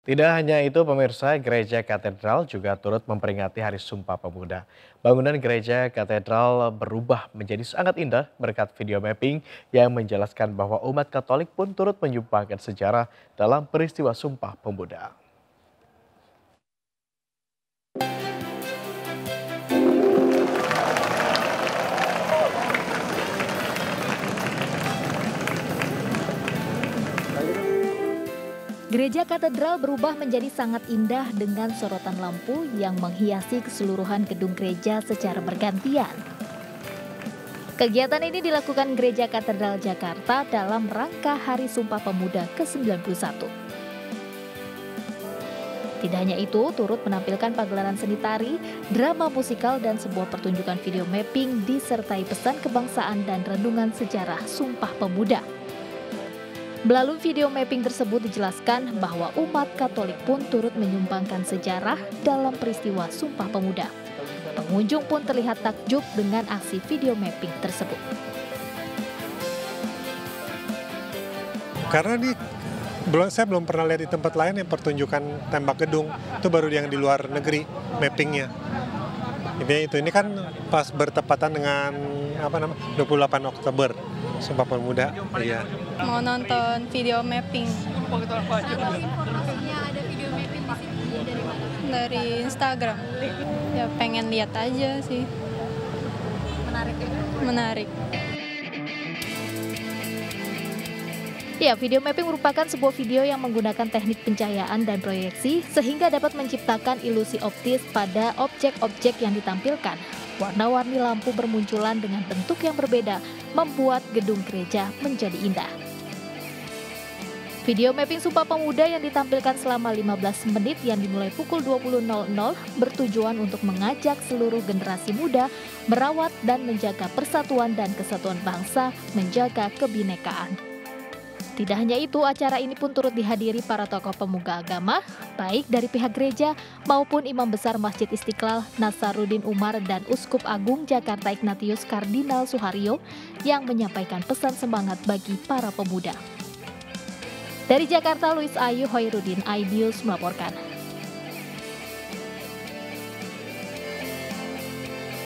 Tidak hanya itu, pemirsa, Gereja Katedral juga turut memperingati Hari Sumpah Pemuda. Bangunan Gereja Katedral berubah menjadi sangat indah berkat video mapping yang menjelaskan bahwa umat Katolik pun turut menyumbangkan sejarah dalam peristiwa Sumpah Pemuda. Gereja Katedral berubah menjadi sangat indah dengan sorotan lampu yang menghiasi keseluruhan gedung gereja secara bergantian. Kegiatan ini dilakukan Gereja Katedral Jakarta dalam rangka Hari Sumpah Pemuda ke-91. Tidak hanya itu, turut menampilkan pagelaran seni tari, drama musikal, dan sebuah pertunjukan video mapping disertai pesan kebangsaan dan renungan sejarah Sumpah Pemuda. Melalui video mapping tersebut dijelaskan bahwa umat Katolik pun turut menyumbangkan sejarah dalam peristiwa Sumpah Pemuda. Pengunjung pun terlihat takjub dengan aksi video mapping tersebut. Karena saya belum pernah lihat di tempat lain yang pertunjukan tembak gedung, itu baru yang di luar negeri mappingnya. Ini kan pas bertepatan dengan 28 Oktober Sumpah Pemuda. Iya. Mau nonton video mapping. Informasinya ada video mapping di sini dari mana? Dari Instagram. Ya pengen lihat aja sih. Menarik ya? Menarik. Ya, video mapping merupakan sebuah video yang menggunakan teknik pencahayaan dan proyeksi sehingga dapat menciptakan ilusi optis pada objek-objek yang ditampilkan. Warna-warni lampu bermunculan dengan bentuk yang berbeda, membuat gedung gereja menjadi indah. Video mapping Sumpah Pemuda yang ditampilkan selama 15 menit yang dimulai pukul 20.00 bertujuan untuk mengajak seluruh generasi muda merawat dan menjaga persatuan dan kesatuan bangsa, menjaga kebinekaan. Tidak hanya itu, acara ini pun turut dihadiri para tokoh pemuka agama, baik dari pihak gereja maupun Imam Besar Masjid Istiqlal Nasaruddin Umar dan Uskup Agung Jakarta Ignatius Kardinal Suharyo yang menyampaikan pesan semangat bagi para pemuda. Dari Jakarta, Luis Ayu Hoirudin, iNews melaporkan.